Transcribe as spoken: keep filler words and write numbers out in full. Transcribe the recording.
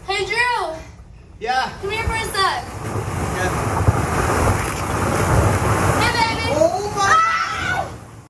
Hey, Drew! Yeah? Come here for a sec.